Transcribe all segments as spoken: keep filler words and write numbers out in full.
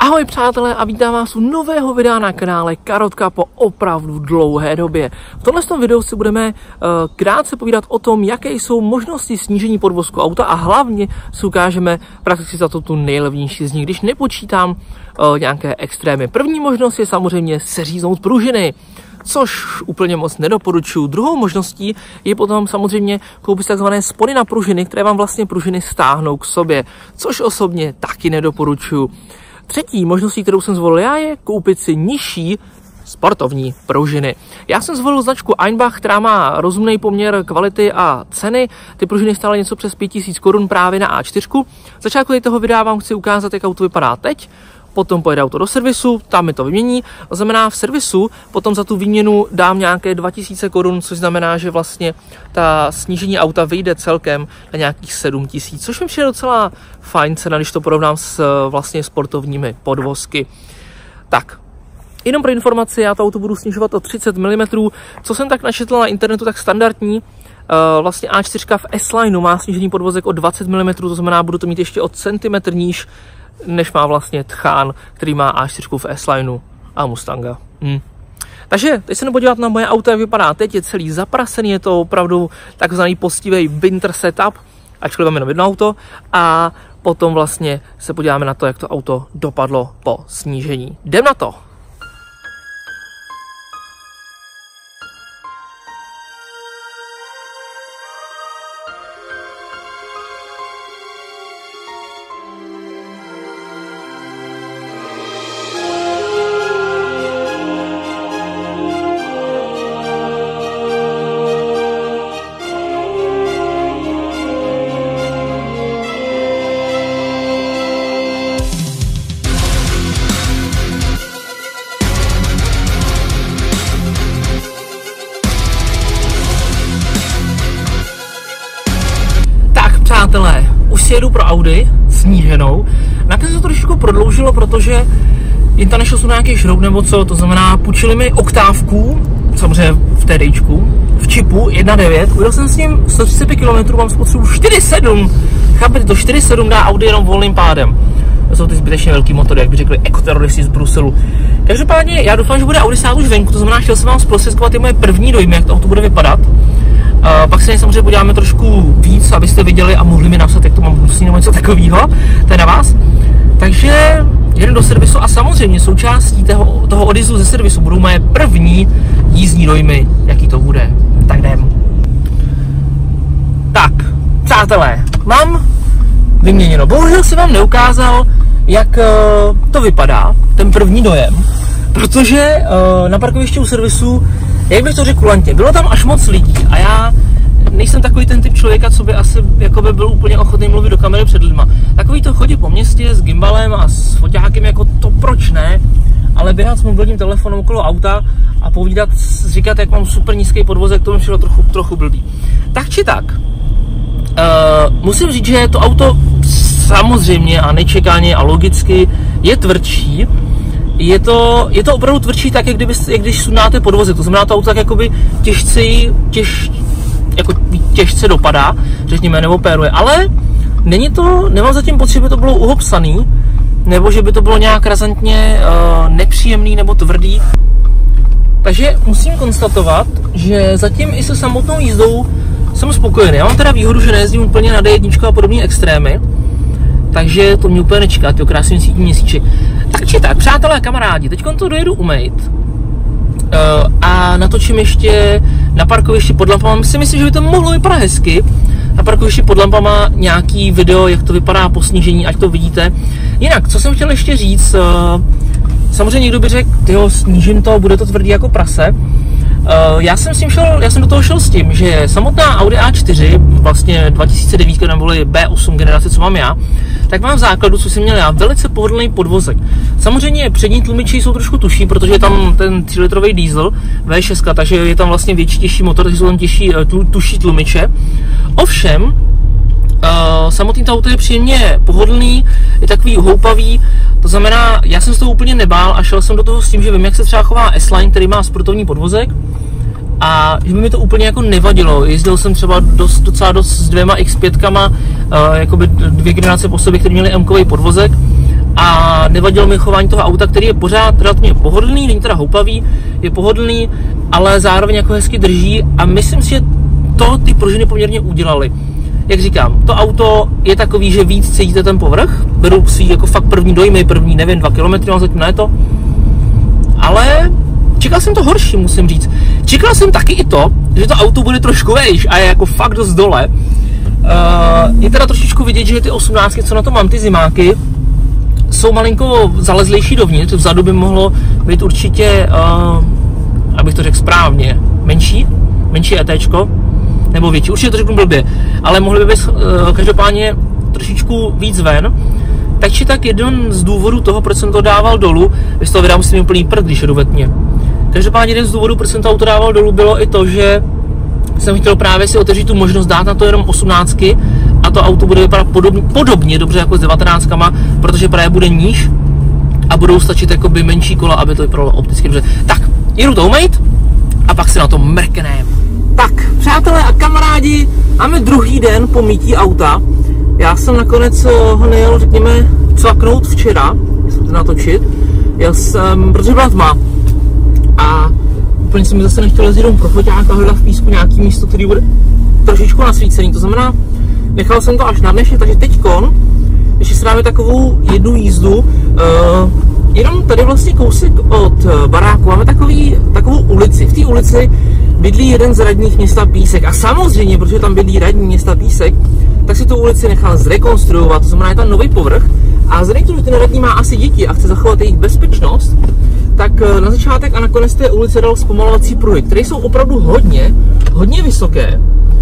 Ahoj přátelé a vítám vás u nového videa na kanále Karotka po opravdu dlouhé době. V tomto videu si budeme uh, krátce povídat o tom, jaké jsou možnosti snížení podvozku auta a hlavně si ukážeme prakticky za to tu nejlevnější z nich, když nepočítám uh, nějaké extrémy. První možnost je samozřejmě seříznout pružiny, což úplně moc nedoporučuji. Druhou možností je potom samozřejmě koupit takzvané spony na pružiny, které vám vlastně pružiny stáhnou k sobě, což osobně taky nedoporučuji. Třetí možností, kterou jsem zvolil já, je koupit si nižší sportovní pružiny. Já jsem zvolil značku Einbach, která má rozumný poměr kvality a ceny. Ty pružiny stály něco přes pět tisíc korun právě na A čtyři. V začátku toho videa vám chci ukázat, jak auto vypadá teď. Potom pojede auto do servisu, tam mi to vymění. To znamená, v servisu potom za tu výměnu dám nějaké dva tisíce korun, což znamená, že vlastně ta snížení auta vyjde celkem na nějakých sedm tisíc, což mi přijde docela fajn cena, když to porovnám s vlastně sportovními podvozky. Tak, jenom pro informaci, já to auto budu snižovat o třicet milimetrů. Co jsem tak načetl na internetu, tak standardní vlastně A čtyři v S-Lineu má snížení podvozek o dvacet milimetrů, to znamená, budu to mít ještě o centimetr níž, než má vlastně Tchán, který má A čtyři v S-Lineu a Mustanga. Hmm. Takže teď se podívat na moje auto, jak vypadá teď, je celý zaprasený, je to opravdu takzvaný poctivý winter setup, ačkoliv mám jenom jedno auto, a potom vlastně se podíváme na to, jak to auto dopadlo po snížení. Jdem na to! Přátelé, už si jedu pro Audi sníženou. Nakonec se to trošku prodloužilo, protože jen tam nešel jsem na nějaký šroub nebo co, to znamená, půjčili mi oktávku, samozřejmě v té dejčku, v čipu jedna devět, ujel jsem s ním sto třicet pět kilometrů, mám spotřebu čtyři sedm, chápete, to čtyři sedm dá Audi jenom volným pádem. To jsou ty zbytečně velký motory, jak by řekli ekoteroristi z Bruselu. Každopádně já doufám, že bude Audi stát už venku, to znamená, chtěl jsem vám zprostředkovat ty moje první dojmy, jak to auto bude vypadat. Uh, pak se samozřejmě podíváme trošku víc, abyste viděli a mohli mi napsat, jak to mám hnusný nebo něco takového, to je na vás. Takže jdem do servisu a samozřejmě součástí toho, toho odjezdu ze servisu budou moje první jízdní dojmy, jaký to bude. Tak jdem. Tak, přátelé, mám vyměněno. Bohužel jsem vám neukázal, jak uh, to vypadá, ten první dojem, protože uh, na parkovišti u servisu, jak bych to řekl kulantně, bylo tam až moc lidí a já nejsem takový ten typ člověka, co by asi jakoby byl úplně ochotný mluvit do kamery před lidma. Takový to chodí po městě s gimbalem a s foťákem, jako to proč ne, ale běhat s mobilním telefonem okolo auta a povídat, říkat, jak mám super nízký podvozek, to mi přišlo trochu, trochu blbý. Tak či tak, uh, musím říct, že to auto samozřejmě a nečekaně a logicky je tvrdší. Je to, je to opravdu tvrdší tak, jak, kdyby, jak když sundáte podvozek, to znamená, to auto tak jakoby těžci, těž, jako těžce dopadá, řekněme, nebo péruje, ale není to, nemám zatím pocit, že by to bylo uhopsaný, nebo že by to bylo nějak razantně uh, nepříjemný nebo tvrdý. Takže musím konstatovat, že zatím i se samotnou jízdou jsem spokojený. Já mám teda výhodu, že nejezdím úplně na D jedna a podobné extrémy, takže to mě úplně nečeká, tyjo, krásný sítní měsíček. Tak či tak, přátelé, kamarádi, teď to dojedu umýt uh, a natočím ještě na parkovišti pod lampama. Si myslím, že by to mohlo vypadat hezky. Na parkovišti pod lampama nějaký video, jak to vypadá po snížení, ať to vidíte. Jinak, co jsem chtěl ještě říct, uh, samozřejmě někdo by řekl, tyjo, snížím to, bude to tvrdý jako prase. Uh, já jsem s tím šel, já jsem do toho šel s tím, že samotná Audi A čtyři, vlastně dva tisíce devět neboli B osm generace, co mám já, tak mám v základu, co jsem měl já, velice pohodlný podvozek. Samozřejmě přední tlumiči jsou trošku tuší, protože je tam ten tři litrový diesel V šest, takže je tam vlastně větší, těžší motor, takže jsou tam těžší, tu, tuší tlumiče. Ovšem, uh, samotný to auto je příjemně pohodlný, je takový houpavý, to znamená, já jsem se toho úplně nebál a šel jsem do toho s tím, že vím, jak se třeba chová S-Line, který má sportovní podvozek, a že by mi to úplně jako nevadilo. Jezdil jsem třeba dost, docela dost s dvěma X pět, uh, jakoby dvě generace po sobě, které měly M-kový podvozek, a nevadilo mi chování toho auta, který je pořád relativně pohodlný, není teda houpavý, je pohodlný, ale zároveň jako hezky drží a myslím si, že to ty pružiny poměrně udělali. Jak říkám, to auto je takový, že víc cítíte ten povrch, beru svý jako fakt první dojmy, první, nevím, dva kilometry, ale zatím ne to, ale čekal jsem to horší, musím říct. Čekal jsem taky i to, že to auto bude trošku vejš a je jako fakt dost dole. Uh, je teda trošičku vidět, že ty osmnáctky, co na to mám, ty zimáky, jsou malinko zalezlejší dovnitř, vzadu by mohlo být určitě, uh, abych to řekl správně, menší, menší ETčko, nebo větší, určitě to řeknu blbě, ale mohly by být uh, každopádně trošičku víc ven. Takže tak jeden z důvodů toho, proč jsem to dával dolů, vy z toho vydám musím úplný prd, když jedu ve tmě. Každopádně jeden z důvodů, proč jsem to auto dával dolů, bylo i to, že jsem chtěl právě si otevřít tu možnost dát na to jenom osmnáctky a to auto bude vypadat podobně, podobně dobře jako s devatenáctkama, protože právě bude níž a budou stačit jakoby menší kola, aby to vypadalo opticky dobře. Tak, jedu to umýt a pak se na to mrkneme. Tak, přátelé a kamarádi, máme druhý den po mytí auta. Já jsem nakonec ho nejel, řekněme, cvaknout včera, jsem to natočit, jel jsem, protože byla tma a úplně jsem mi zase nechtěl jezdit jenom pro foťák a hledat v písku nějaký místo, který bude trošičku nasvícený, to znamená, nechal jsem to až na dnešek, takže teďkon, ještě si dáme takovou jednu jízdu, uh, jenom tady vlastně kousek od baráku máme takový, takovou ulici, v té ulici bydlí jeden z radních města Písek a samozřejmě, protože tam bydlí radní města Písek, tak si tu ulici nechal zrekonstruovat, to znamená, je tam nový povrch a vzhledem k tomu, že ten radní má asi děti a chce zachovat jejich bezpečnost, tak na začátek a nakonec té ulice dal zpomalovací pruhy, které jsou opravdu hodně, hodně vysoké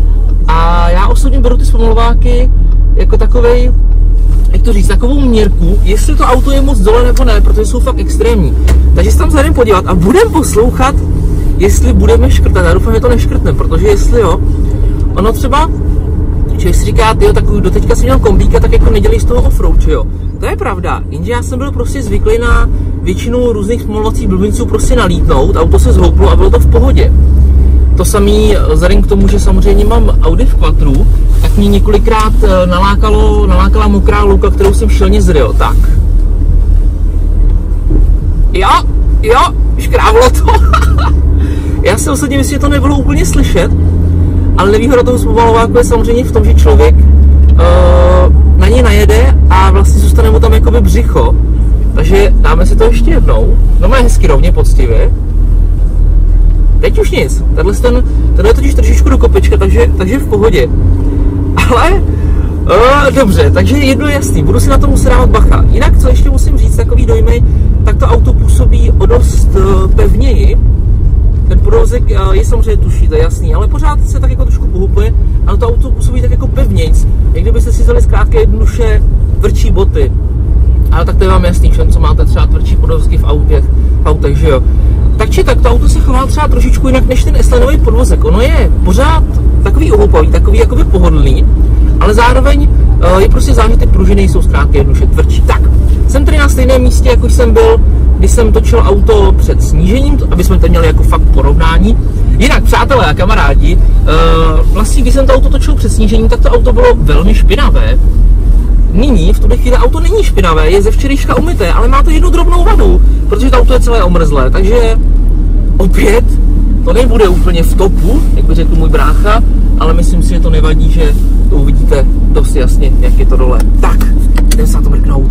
a já osobně beru ty zpomalováky jako takovej, jak to říct, takovou měrku, jestli to auto je moc dole nebo ne, protože jsou fakt extrémní. Takže se tam zajdeme podívat a budeme poslouchat, jestli budeme škrtat. Já doufám, že to neškrtneme, protože jestli jo, ono třeba, člověk si říká, tyjo, tak doteďka jsem měl kombíka, tak jako nedělej z toho offroad, jo. To je pravda, jenže já jsem byl prostě zvyklý na většinu různých zpomalovacích blbinců prostě nalítnout, auto se zhouplo a bylo to v pohodě. To samý vzhledem k tomu, že samozřejmě mám Audi v Quattru, tak mě několikrát nalákalo, nalákala mokrá louka, kterou jsem šilně zryl, tak. Jo, jo, škrávlo to. Já si osobně myslím, že to nebylo úplně slyšet, ale nevýhoda toho zpomalováku je samozřejmě v tom, že člověk uh, na něj najede a vlastně zůstane mu tam jakoby břicho. Takže dáme si to ještě jednou. No má hezky rovně, poctivě. Teď už nic. Tenhle ten, tenhle je totiž trošičku do kopečka, takže, takže v pohodě. Ale, uh, dobře, takže jedno je jasný, budu si na to muset dávat bacha. Jinak, co ještě musím říct, takový dojmy, tak to auto působí o dost uh, pevněji. Ten podvozek uh, je samozřejmě tuší, to je jasný, ale pořád se tak jako trošku pohupuje, ale to auto působí tak jako pevnějc. Jak kdybyste si vzali zkrátka jednoduše tvrdší boty. Ale tak to je vám jasný, všem, co máte třeba tvrdší podvozky v autech, v autech, že jo. Takže tak to auto se chová třeba trošičku jinak než ten S-linový podvozek. Ono je pořád takový ohoupavý, takový jakoby pohodlný, ale zároveň uh, je prostě záleží, ty pružiny jsou zkrátka jednoduše tvrdší. Tak, jsem tady na stejném místě, jako jsem byl, když jsem točil auto před snížením, aby jsme to měli jako fakt porovnání. Jinak, přátelé a kamarádi, uh, vlastně když jsem to auto točil před snížením, tak to auto bylo velmi špinavé. Nyní, v tuhle chvíli auto není špinavé, je ze včerejška umyté, ale má to jednu drobnou vadu, protože to auto je celé omrzlé, takže opět to nebude úplně v topu, jak by řekl můj brácha, ale myslím si, že to nevadí, že to uvidíte dost jasně, jak je to dole. Tak, jdeme se na to mrknout.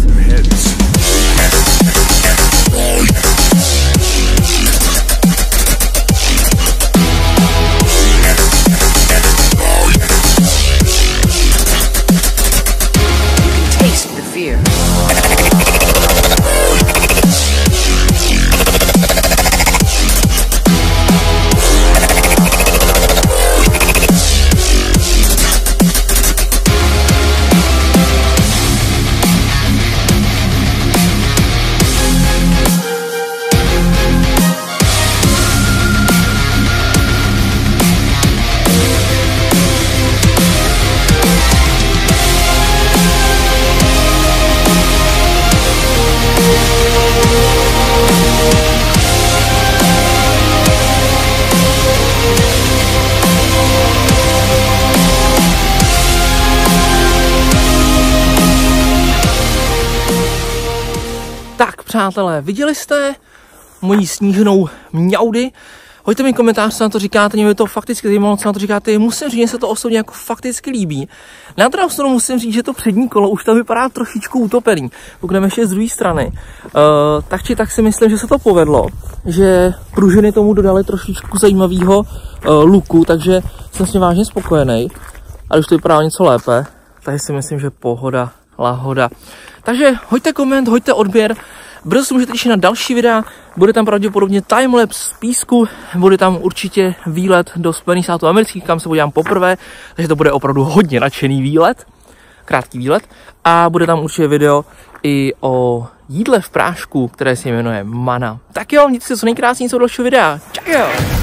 přátelé, viděli jste moji sníženou mňaudy? Hoďte mi komentář, co na to říkáte, mě by to fakticky zajímalo, co na to říkáte. Musím říct, že se to osobně jako fakticky líbí. Na druhou stranu musím říct, že to přední kolo už tam vypadá trošičku utopený. Pokud ještě z druhé strany, uh, tak či tak si myslím, že se to povedlo. Že pružiny tomu dodali trošičku zajímavého uh, luku, takže jsem s ním vážně spokojený. A už to vypadá něco lépe, takže si myslím, že pohoda, lahoda. Takže hoďte koment, hoďte odběr. Brzo se můžete těšit na další videa, bude tam pravděpodobně timelapse z písku, bude tam určitě výlet do Spojených států amerických, kam se podívám poprvé, takže to bude opravdu hodně nadšený výlet, krátký výlet. A bude tam určitě video i o jídle v prášku, které se jmenuje Mana. Tak jo, mějte se co nejkrásnější do dalšího videa. Čau!